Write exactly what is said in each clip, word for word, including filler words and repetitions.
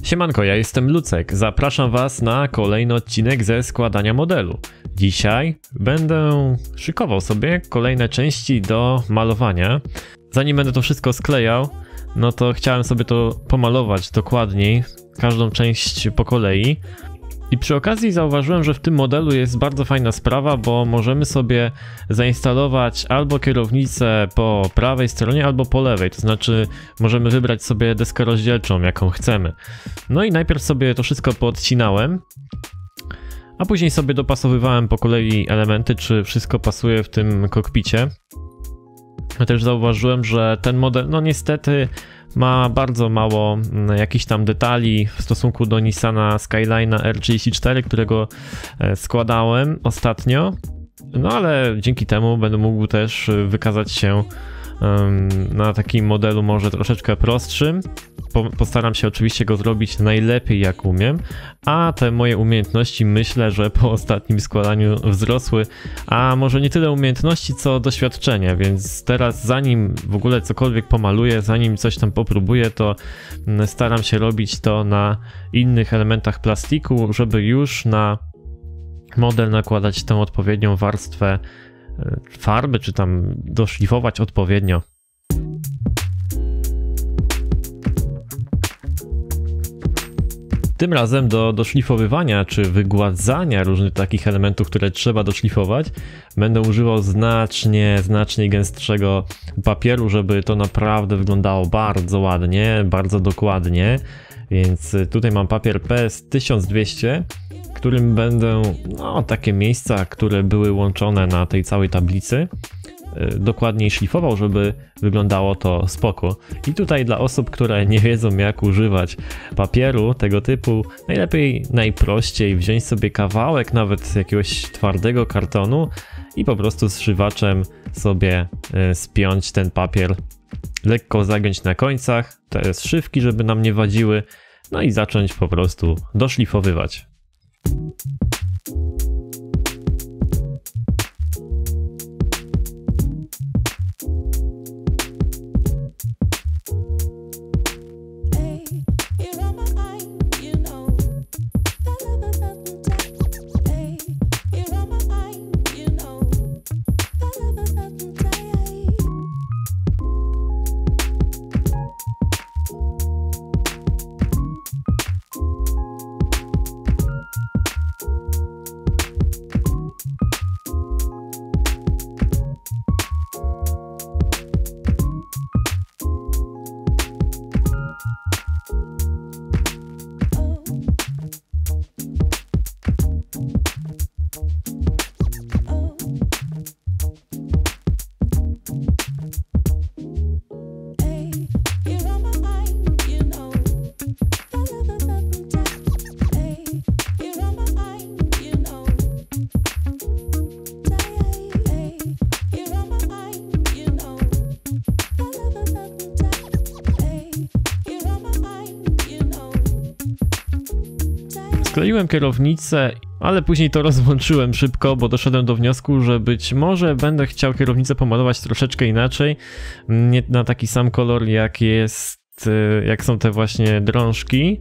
Siemanko, ja jestem Lucek. Zapraszam Was na kolejny odcinek ze składania modelu. Dzisiaj będę szykował sobie kolejne części do malowania. Zanim będę to wszystko sklejał, no to chciałem sobie to pomalować dokładniej, każdą część po kolei. I przy okazji zauważyłem, że w tym modelu jest bardzo fajna sprawa, bo możemy sobie zainstalować albo kierownicę po prawej stronie, albo po lewej. To znaczy możemy wybrać sobie deskę rozdzielczą, jaką chcemy. No i najpierw sobie to wszystko poodcinałem, a później sobie dopasowywałem po kolei elementy, czy wszystko pasuje w tym kokpicie. Ja też zauważyłem, że ten model, no niestety, ma bardzo mało jakichś tam detali w stosunku do Nissana Skyline'a R trzydzieści cztery, którego składałem ostatnio. No ale dzięki temu będę mógł też wykazać się na takim modelu może troszeczkę prostszym. Postaram się oczywiście go zrobić najlepiej jak umiem, a te moje umiejętności myślę, że po ostatnim składaniu wzrosły, a może nie tyle umiejętności co doświadczenie, więc teraz zanim w ogóle cokolwiek pomaluję, zanim coś tam popróbuję, to staram się robić to na innych elementach plastiku, żeby już na model nakładać tę odpowiednią warstwę farby, czy tam doszlifować odpowiednio. Tym razem do doszlifowywania czy wygładzania różnych takich elementów, które trzeba doszlifować, będę używał znacznie, znacznie gęstszego papieru, żeby to naprawdę wyglądało bardzo ładnie, bardzo dokładnie. Więc tutaj mam papier P S tysiąc dwieście, którym będę, no, takie miejsca, które były łączone na tej całej tablicy, dokładniej szlifował, żeby wyglądało to spoko. I tutaj dla osób, które nie wiedzą, jak używać papieru tego typu, najlepiej, najprościej wziąć sobie kawałek nawet jakiegoś twardego kartonu i po prostu zszywaczem sobie spiąć ten papier, lekko zagiąć na końcach te zszywki, żeby nam nie wadziły, no i zacząć po prostu doszlifowywać. Skleiłem kierownicę, ale później to rozłączyłem szybko, bo doszedłem do wniosku, że być może będę chciał kierownicę pomalować troszeczkę inaczej, nie na taki sam kolor jak jest, jak są te właśnie drążki.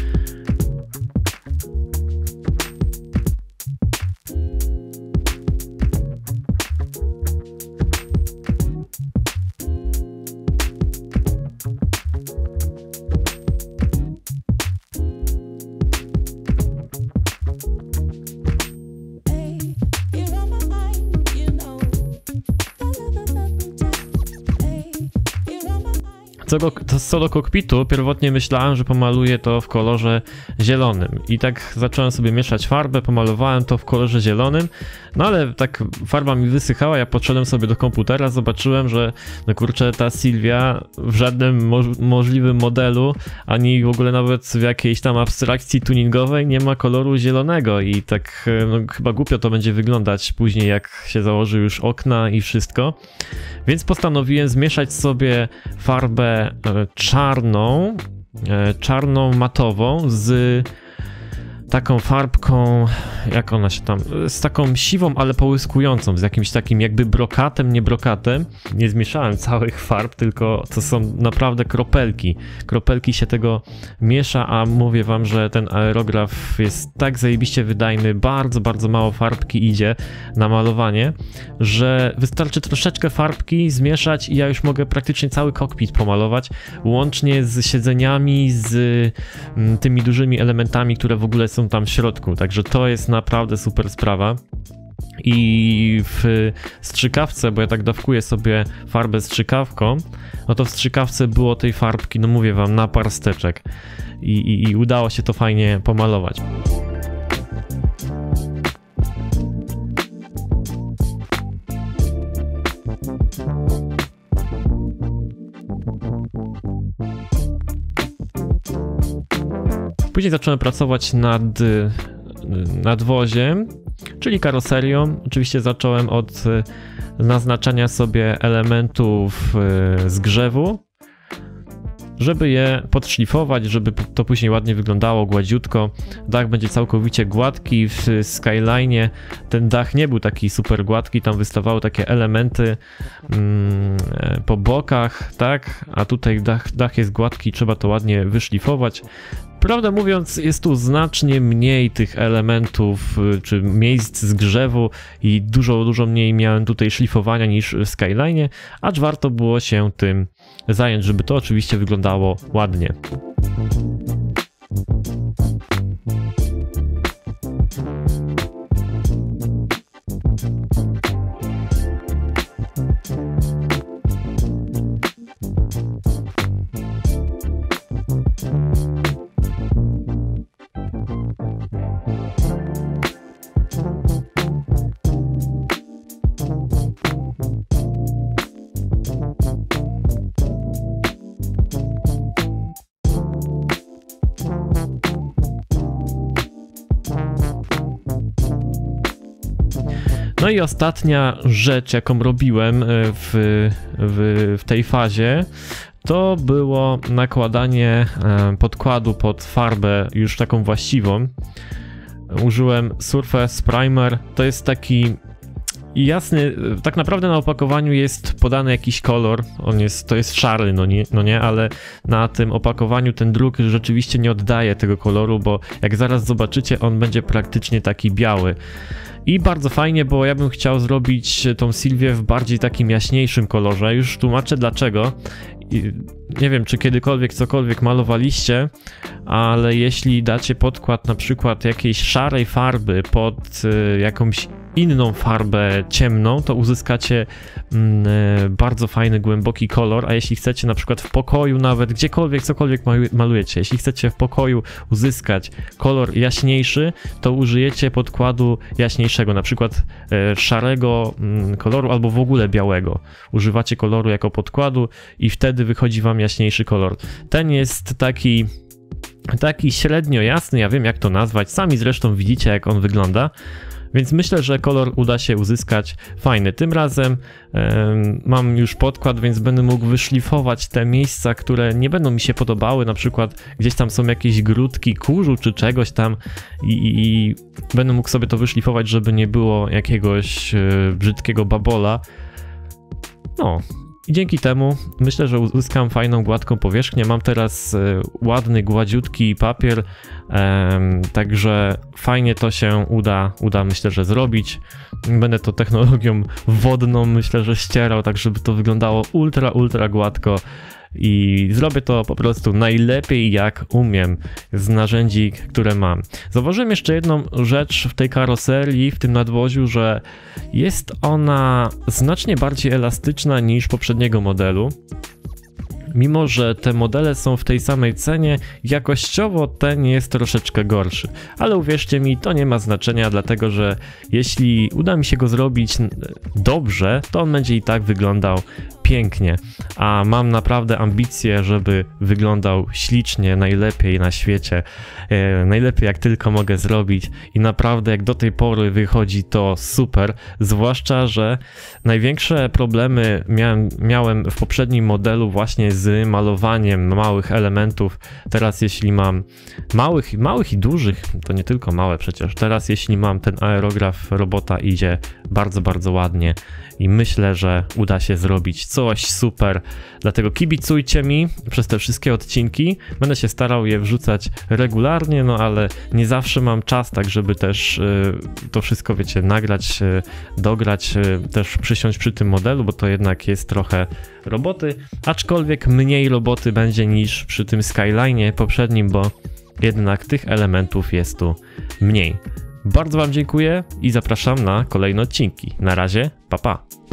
Co do, co do kokpitu, pierwotnie myślałem, że pomaluję to w kolorze zielonym i tak zacząłem sobie mieszać farbę, pomalowałem to w kolorze zielonym, no ale tak farba mi wysychała, ja podszedłem sobie do komputera, zobaczyłem, że no kurczę, ta Sylwia w żadnym mo możliwym modelu, ani w ogóle nawet w jakiejś tam abstrakcji tuningowej nie ma koloru zielonego i tak no, chyba głupio to będzie wyglądać później, jak się założy już okna i wszystko, więc postanowiłem zmieszać sobie farbę czarną, czarną matową z taką farbką jak ona się tam, z taką siwą, ale połyskującą, z jakimś takim jakby brokatem, nie brokatem. Nie zmieszałem całych farb, tylko to są naprawdę kropelki. Kropelki się tego miesza, a mówię wam, że ten aerograf jest tak zajebiście wydajny, bardzo, bardzo mało farbki idzie na malowanie, że wystarczy troszeczkę farbki zmieszać i ja już mogę praktycznie cały kokpit pomalować, łącznie z siedzeniami, z mm, tymi dużymi elementami, które w ogóle są tam w środku, także to jest naprawdę super sprawa. I w strzykawce, bo ja tak dawkuję sobie farbę strzykawką, no to w strzykawce było tej farbki, no mówię wam, na parsteczek i, i, i udało się to fajnie pomalować. Później zacząłem pracować nad nadwoziem, czyli karoserią. Oczywiście zacząłem od naznaczania sobie elementów zgrzewu, żeby je podszlifować, żeby to później ładnie wyglądało, gładziutko. Dach będzie całkowicie gładki. W Skyline'ie ten dach nie był taki super gładki, tam wystawały takie elementy mm, po bokach, tak? A tutaj dach, dach jest gładki, trzeba to ładnie wyszlifować. Prawdę mówiąc, jest tu znacznie mniej tych elementów czy miejsc zgrzewu i dużo, dużo mniej miałem tutaj szlifowania niż w Skyline'ie, acz warto było się tym zająć, żeby to oczywiście wyglądało ładnie. No i ostatnia rzecz, jaką robiłem w, w, w tej fazie, to było nakładanie podkładu pod farbę już taką właściwą. Użyłem Surface Primer, to jest taki jasny, tak naprawdę na opakowaniu jest podany jakiś kolor, on jest, to jest szary, no nie, no nie, ale na tym opakowaniu ten druk rzeczywiście nie oddaje tego koloru, bo jak zaraz zobaczycie, on będzie praktycznie taki biały. I bardzo fajnie, bo ja bym chciał zrobić tą Sylwię w bardziej takim jaśniejszym kolorze. Już tłumaczę dlaczego. I nie wiem, czy kiedykolwiek cokolwiek malowaliście, ale jeśli dacie podkład na przykład jakiejś szarej farby pod y, jakąś inną farbę ciemną, to uzyskacie mm, bardzo fajny, głęboki kolor, a jeśli chcecie na przykład w pokoju nawet, gdziekolwiek, cokolwiek malujecie, jeśli chcecie w pokoju uzyskać kolor jaśniejszy, to użyjecie podkładu jaśniejszego, na przykład e, szarego mm, koloru albo w ogóle białego. Używacie koloru jako podkładu i wtedy wychodzi wam jaśniejszy kolor. Ten jest taki taki średnio jasny, ja wiem jak to nazwać, sami zresztą widzicie jak on wygląda. Więc myślę, że kolor uda się uzyskać fajny. Tym razem um, mam już podkład, więc będę mógł wyszlifować te miejsca, które nie będą mi się podobały. Na przykład gdzieś tam są jakieś grudki kurzu czy czegoś tam i, i będę mógł sobie to wyszlifować, żeby nie było jakiegoś e, brzydkiego babola. No. I dzięki temu myślę, że uzyskam fajną, gładką powierzchnię. Mam teraz e, ładny, gładziutki papier, e, także fajnie to się uda, uda myślę, że zrobić. Będę to technologią wodną, myślę, że ścierał, tak żeby to wyglądało ultra, ultra gładko. I zrobię to po prostu najlepiej jak umiem z narzędzi, które mam. Zauważyłem jeszcze jedną rzecz w tej karoserii, w tym nadwoziu, że jest ona znacznie bardziej elastyczna niż poprzedniego modelu. Mimo że te modele są w tej samej cenie, jakościowo ten jest troszeczkę gorszy. Ale uwierzcie mi, to nie ma znaczenia, dlatego że jeśli uda mi się go zrobić dobrze, to on będzie i tak wyglądał pięknie. A mam naprawdę ambicje, żeby wyglądał ślicznie, najlepiej na świecie. E, najlepiej jak tylko mogę zrobić i naprawdę jak do tej pory wychodzi to super. Zwłaszcza, że największe problemy miałem, miałem w poprzednim modelu właśnie z z malowaniem małych elementów. Teraz jeśli mam małych, małych i dużych, to nie tylko małe przecież, teraz jeśli mam ten aerograf robota, idzie bardzo, bardzo ładnie i myślę, że uda się zrobić coś super. Dlatego kibicujcie mi przez te wszystkie odcinki. Będę się starał je wrzucać regularnie, no ale nie zawsze mam czas, tak żeby też y, to wszystko, wiecie, nagrać, y, dograć, y, też przysiąść przy tym modelu, bo to jednak jest trochę roboty, aczkolwiek mniej roboty będzie niż przy tym Skyline'ie poprzednim, bo jednak tych elementów jest tu mniej. Bardzo Wam dziękuję i zapraszam na kolejne odcinki. Na razie, pa pa!